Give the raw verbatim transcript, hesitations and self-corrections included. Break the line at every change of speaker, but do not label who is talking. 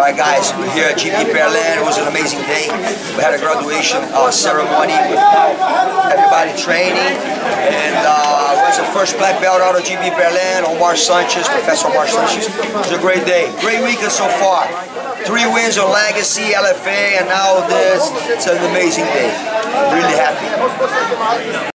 Alright guys, we're here at G B Pearland. It was an amazing day. We had a graduation uh, ceremony with everybody training, and uh, it was the first black belt out of G B Pearland, Omar Sanchez, Professor Omar Sanchez. It was a great day. Great weekend so far. Three wins on Legacy, L F A, and now this. It's an amazing day. I'm really happy.